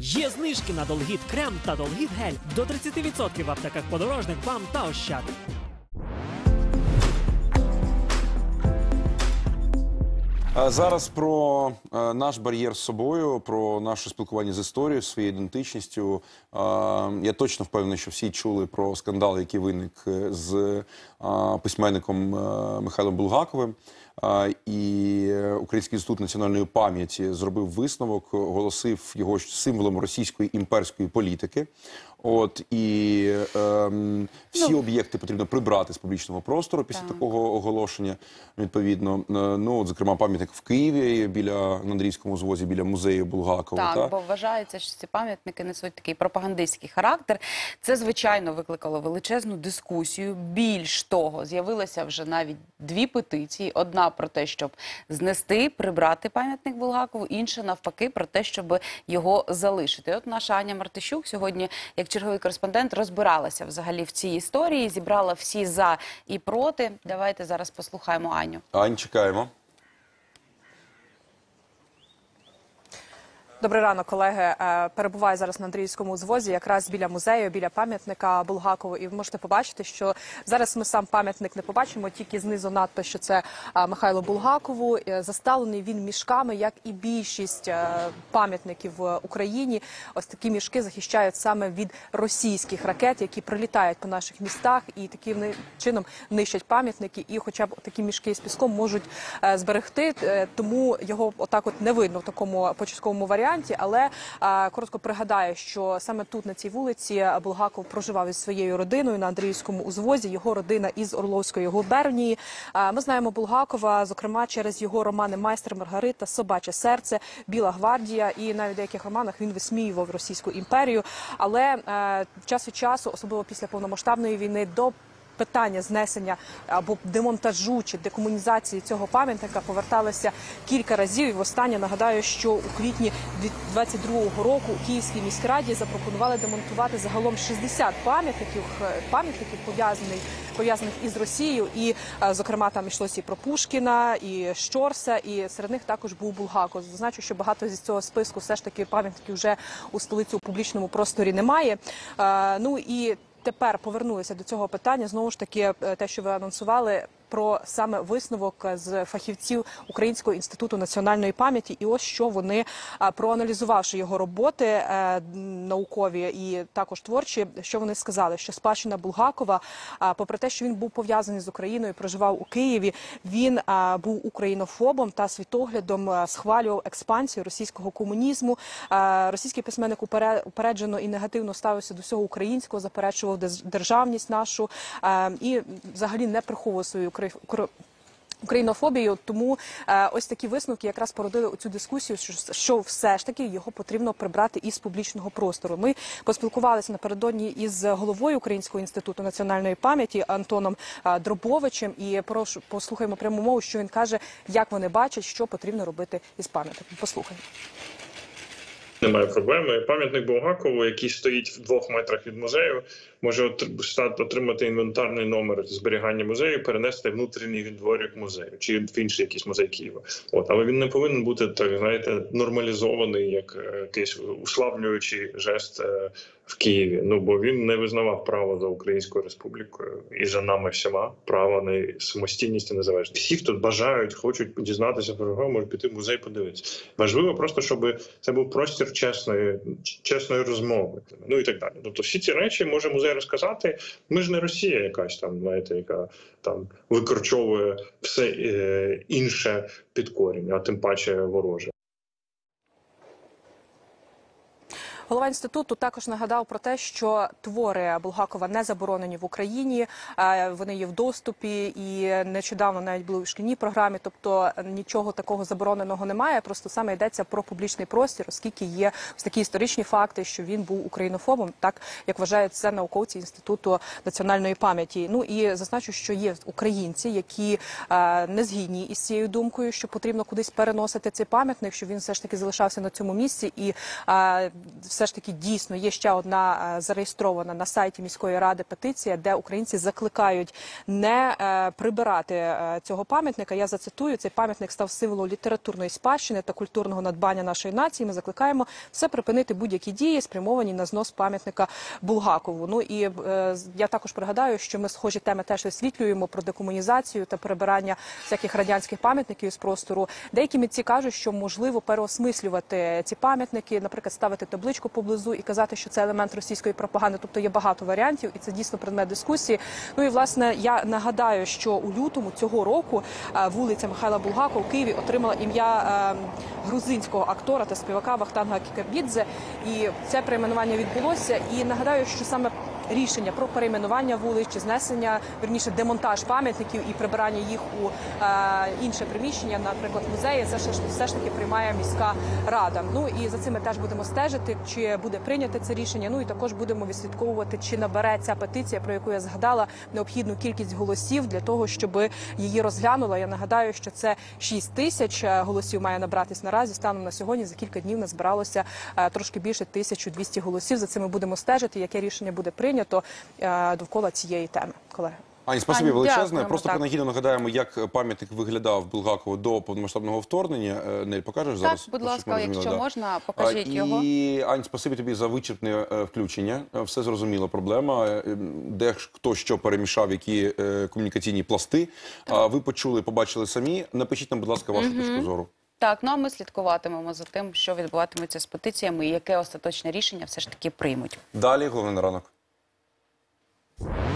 Є знижки на Долгіт крем та Долгіт гель до 30% в аптеках Подорожник, БАМ та Ощад. Зараз про наш бар'єр з собою, про наше спілкування з історією, своєю ідентичністю. Я точно впевнений, що всі чули про скандал, який виник з письменником Михайлом Булгаковим. І Український інститут національної пам'яті зробив висновок, оголосив його символом російської імперської політики. Всі об'єкти потрібно прибрати з публічного простору після такого оголошення, відповідно. Зокрема, пам'ятник в Києві, на Андрійському узвозі, біля музею Булгакова. Так, бо вважається, що ці пам'ятники несуть такий пропагандистський характер. Це, звичайно, викликало величезну дискусію. Більш того, з'явилися вже навіть дві петиції. Одна про те, щоб знести, прибрати пам'ятник Булгакову, інша, навпаки, про те, щоб його залишити. От наша Аня Мартищук сьогодні, як черговий кореспондент, розбиралася взагалі в цій історії, зібрала всі за і проти. Давайте зараз послухаємо Аню. Ань, чекаємо. Добрий ранок, колеги. Перебуваю зараз на Андріївському узвозі, якраз біля музею, біля пам'ятника Булгакову. І ви можете побачити, що зараз ми сам пам'ятник не побачимо, тільки знизу надпис, що це Михайлу Булгакову. Заставлений він мішками, як і більшість пам'ятників в Україні. Ось такі мішки захищають саме від російських ракет, які прилітають по наших містах і таким чином нищать пам'ятники. І хоча б такі мішки з піском можуть зберегти, тому його отак от не видно в такому початковому варіанті. Але коротко пригадаю, що саме тут, на цій вулиці, Булгаков проживав із своєю родиною на Андріївському узвозі, його родина із Орловської губернії. Ми знаємо Булгакова, зокрема, через його романи «Майстер Маргарита», «Собаче серце», «Біла гвардія», і навіть в деяких романах він висміював Російську імперію. Але час від часу, особливо після повномасштабної війни, до питання знесення або демонтажу чи декомунізації цього пам'ятника поверталися кілька разів. І востаннє нагадаю, що у квітні 2022 року у Київській міськраді запропонували демонтувати загалом 60 пам'ятників пов'язаних із Росією. І, зокрема, там йшлося і про Пушкіна, і Щорса, і серед них також був Булгаков. Зазначу, що багато зі цього списку все ж таки пам'ятників вже у столиці у публічному просторі немає. І тепер повернулися до цього питання. Знову ж таки, те, що ви анонсували, про саме висновок з фахівців Українського інституту національної пам'яті. І ось що вони, проаналізувавши його роботи наукові і також творчі, що вони сказали, що спадщина Булгакова, попри те, що він був пов'язаний з Україною, проживав у Києві, він був українофобом та світоглядом схвалював експансію російського комунізму. Російський письменник упереджено і негативно ставився до всього українського, заперечував державність нашу і взагалі не приховував свою українофобію. Тому ось такі висновки якраз породили оцю дискусію, що все ж таки його потрібно прибрати із публічного простору. Ми поспілкувалися напередодні із головою Українського інституту національної пам'яті Антоном Дробовичем і послухаємо пряму мову, що він каже, як вони бачать, що потрібно робити із пам'ятником. Послухаємо. Немає проблеми. Пам'ятник Булгакову, який стоїть в 2 метрах від музею, може отримати інвентарний номер зберігання музею, перенести внутрішній дворик музею чи в інший якийсь музей Києва. Але він не повинен бути, так знаєте, нормалізований як якийсь уславлюючий жест в Києві. Бо він не визнавав право за Українською Республікою і за нами всіма право на самостійність і незалежність. Всі, хто бажають, хочуть дізнатися про його, можуть піти в музей подивитися. Важливо просто, щоб це був простір чесної розмови. І так далі. Тобто всі ці речі може музей розказати. Ми ж не Росія якась там, знаєте, яка там викорчовує все інше під корінь, а тим паче вороже. Голова інституту також нагадав про те, що твори Булгакова не заборонені в Україні, вони є в доступі і нещодавно навіть були в шкільній програмі, тобто нічого такого забороненого немає, просто саме йдеться про публічний простір, оскільки є ось такі історичні факти, що він був українофобом, так як вважають це науковці Інституту національної пам'яті. І зазначу, що є українці, які не згідні із цією думкою, що потрібно кудись переносити цей пам'ятник, що він все ж таки залишався на цьому місці і все ж таки дійсно є ще одна зареєстрована на сайті міської ради петиція, де українці закликають не прибирати цього пам'ятника. Я зацитую: цей пам'ятник став символом літературної спадщини та культурного надбання нашої нації. Ми закликаємо все припинити будь-які дії, спрямовані на знос пам'ятника Булгакову. Ну і я також пригадаю, що ми схожі теми теж висвітлюємо про декомунізацію та прибирання всяких радянських пам'ятників з простору. Деякі митці кажуть, що можливо переосмислювати ці пам'ятники, наприклад, ставити табличку поблизу і казати, що це елемент російської пропаганди. Тобто є багато варіантів, і це дійсно предмет дискусії. Ну і власне я нагадаю, що у лютому цього року вулиця Михайла Булгакова у Києві отримала ім'я грузинського актора та співака Вахтанга Кікабідзе. І це перейменування відбулося. І нагадаю, що саме рішення про перейменування вулиць чи знесення, верніше, демонтаж пам'ятників і прибирання їх у інше приміщення, наприклад, музеї, це все ж таки приймає міська рада. Ну і за цим ми теж будемо стежити, чи буде прийняте це рішення. Ну і також будемо відслідковувати, чи набере ця петиція, про яку я згадала, необхідну кількість голосів для того, щоб її розглянула. Я нагадаю, що це 6 тисяч голосів має набратись наразі. Станом на сьогодні за кілька днів назбиралося трошки більше 1200 голосів. За цим ми будемо стежити, яке рішення буде прийнято довкола цієї теми, колеги. Ані, спасибі величезне. Дякуємо, Просто так. принагідно нагадаємо, як пам'ятник виглядав Булгакову до повномасштабного вторгнення. Нель, покажеш зараз? Так, будь Щоб ми ласка, розуміли, якщо да. можна, покажіть його. І, Ань, спасибі тобі за вичерпне включення. Все зрозуміло, проблема. Де хто що перемішав, які комунікаційні пласти. Ви почули, побачили самі. Напишіть нам, будь ласка, вашу точку зору. Так, ну а ми слідкуватимемо за тим, що відбуватиметься з петиціями і яке остаточне рішення все ж таки приймуть. Далі, головне на ранок.